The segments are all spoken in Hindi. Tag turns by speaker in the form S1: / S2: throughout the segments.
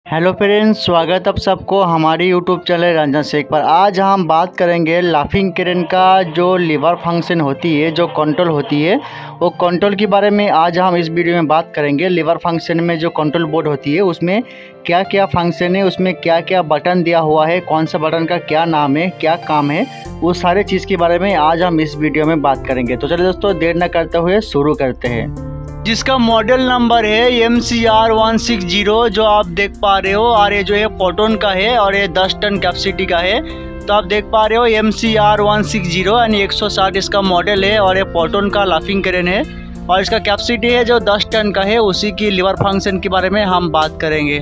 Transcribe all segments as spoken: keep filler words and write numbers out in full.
S1: हेलो फ्रेंड्स, स्वागत आप सबको हमारी यूट्यूब चैनल रंजन शेख पर। आज हम बात करेंगे लाफिंग क्रेन का जो लीवर फंक्शन होती है, जो कंट्रोल होती है, वो कंट्रोल के बारे में आज हम इस वीडियो में बात करेंगे। लीवर फंक्शन में जो कंट्रोल बोर्ड होती है उसमें क्या क्या फंक्शन है, उसमें क्या क्या बटन दिया हुआ है, कौन सा बटन का क्या नाम है, क्या काम है, वो सारे चीज़ के बारे में आज हम इस वीडियो में बात करेंगे। तो चलिए दोस्तों, देर न करते हुए शुरू करते हैं। जिसका मॉडल नंबर है M C R one six zero, जो आप देख पा रहे हो, और ये जो है फोटोन का है और ये दस टन कैपेसिटी का है। तो आप देख पा रहे हो M C R one six zero यानी एक सौ साठ इसका मॉडल है और ये फोटोन का लाफिंग क्रेन है और इसका कैपेसिटी है जो दस टन का है। उसी की लीवर फंक्शन के बारे में हम बात करेंगे।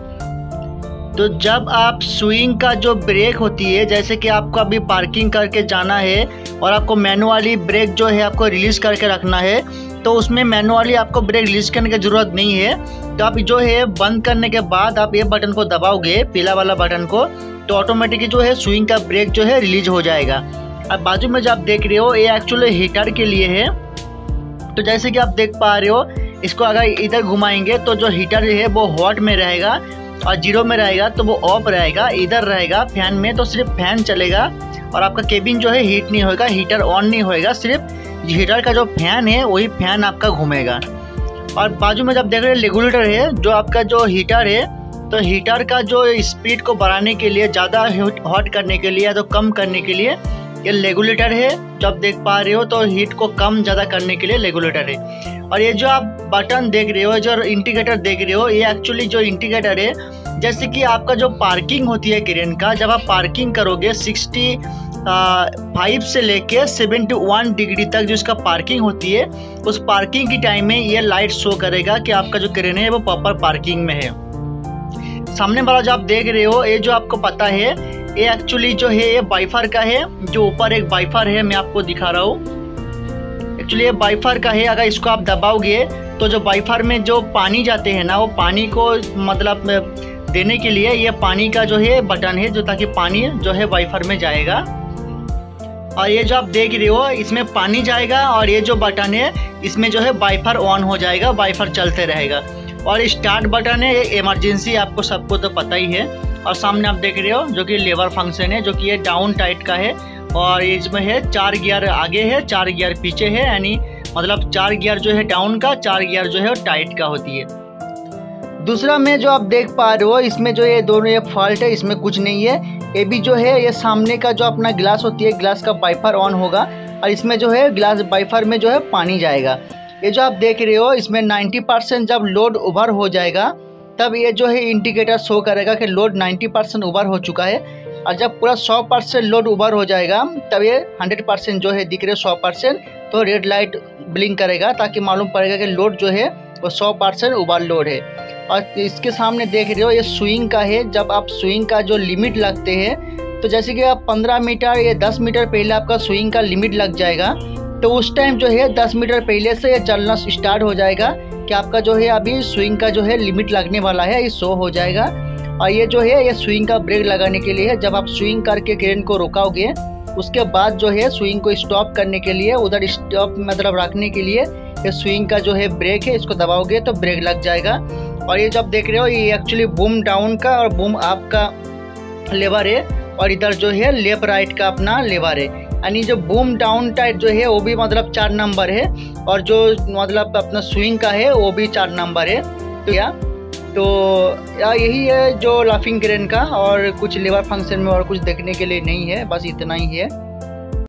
S1: तो जब आप स्विंग का जो ब्रेक होती है, जैसे कि आपको अभी पार्किंग करके जाना है और आपको मैनुअली ब्रेक जो है आपको रिलीज करके रखना है, तो उसमें मैनुअली आपको ब्रेक रिलीज करने की ज़रूरत नहीं है। तो आप जो है बंद करने के बाद आप ये बटन को दबाओगे, पीला वाला बटन को, तो ऑटोमेटिकली जो है स्विंग का ब्रेक जो है रिलीज हो जाएगा। अब बाजू में जो आप देख रहे हो, ये एक्चुअली हीटर के लिए है। तो जैसे कि आप देख पा रहे हो, इसको अगर इधर घुमाएंगे तो जो हीटर है वो हॉट में रहेगा और जीरो में रहेगा तो वो ऑफ रहेगा। इधर रहेगा फैन में तो सिर्फ फैन चलेगा और आपका केबिन जो है हीट नहीं होगा, हीटर ऑन नहीं होएगा, सिर्फ हीटर का जो फैन है वही फैन आपका घूमेगा। और बाजू में जब देख रहे हैं रेगुलेटर है, जो आपका जो हीटर है, तो हीटर का जो स्पीड को बढ़ाने के लिए, ज़्यादा हॉट करने के लिए या तो कम करने के लिए ये रेगुलेटर है। जो आप देख पा रहे हो, तो हीट को कम ज़्यादा करने के लिए रेगुलेटर है। और ये जो आप बटन देख रहे हो, जो इंडिकेटर देख रहे हो, ये एक्चुअली जो इंडिकेटर है, जैसे कि आपका जो पार्किंग होती है क्रेन का, जब आप पार्किंग करोगे सिक्सटी फाइव से लेके सेवेंटी वन डिग्री तक जो इसका पार्किंग होती है, उस पार्किंग की टाइम में ये लाइट शो करेगा कि आपका जो क्रेन है वो प्रॉपर पार्किंग में है। सामने वाला जो आप देख रहे हो, ये जो आपको पता है, ये एक्चुअली जो है ये वाइफर का है। जो ऊपर एक वाइफर है, मैं आपको दिखा रहा हूँ, एक्चुअली ये वाइफर का है। अगर इसको आप दबाओगे तो जो वाइफर में जो पानी जाते हैं ना, वो पानी को मतलब देने के लिए ये पानी का जो है बटन है, जो ताकि पानी जो है वाइफर में जाएगा। और ये जो आप देख रहे हो, इसमें पानी जाएगा और ये जो बटन है इसमें जो है वाइफर ऑन हो जाएगा, वाइफर चलते रहेगा। और स्टार्ट बटन है, ये इमरजेंसी, आपको सबको तो पता ही है। और सामने आप देख रहे हो जो कि लीवर फंक्शन है, जो कि ये डाउन टाइट का है और इसमें है चार गियर आगे है, चार गियर पीछे है, यानी मतलब चार गियर जो है डाउन का, चार गियर जो है टाइट का होती है। दूसरा में जो आप देख पा रहे हो, इसमें जो ये दोनों ये फॉल्ट है, इसमें कुछ नहीं है। ये भी जो है ये सामने का जो अपना ग्लास होती है, ग्लास का वाइफर ऑन होगा और इसमें जो है ग्लास वाइफर में जो है पानी जाएगा। ये जो आप देख रहे हो, इसमें नब्बे परसेंट जब लोड ओवर हो जाएगा तब ये जो है इंडिकेटर शो करेगा कि लोड नब्बे परसेंट ओवर हो चुका है। और जब पूरा सौ परसेंट लोड ओवर हो जाएगा तब ये सौ परसेंट जो है दिख रहे सौ परसेंट, तो रेड लाइट ब्लिंक करेगा ताकि मालूम पड़ेगा कि लोड जो है वो सौ परसेंट ओवर लोड है। और इसके सामने देख रहे हो, ये स्विंग का है। जब आप स्विंग का जो लिमिट लगते हैं, तो जैसे कि आप पंद्रह मीटर या दस मीटर पहले आपका स्विंग का लिमिट लग जाएगा, तो उस टाइम जो है दस मीटर पहले से ये चलना स्टार्ट हो जाएगा कि आपका जो है अभी स्विंग का जो है लिमिट लगने वाला है, ये शो हो जाएगा। और ये जो है ये स्विंग का ब्रेक लगाने के लिए है। जब आप स्विंग करके क्रेन को रोकाओगे, उसके बाद जो है स्विंग को स्टॉप करने के लिए, उधर स्टॉप मतलब रखने के लिए ये स्विंग का जो है ब्रेक है, इसको दबाओगे तो ब्रेक लग जाएगा। और ये जब देख रहे हो, ये एक्चुअली बूम डाउन का और बूम अप का लेवर है और इधर जो है लेफ्ट राइट का अपना लेवर है। यानी जो बूम डाउन टाइट जो है वो भी मतलब चार नंबर है और जो मतलब अपना स्विंग का है वो भी चार नंबर है। तो या तो या यही है जो लाफिंग क्रेन का, और कुछ लीवर फंक्शन में और कुछ देखने के लिए नहीं है, बस इतना ही है।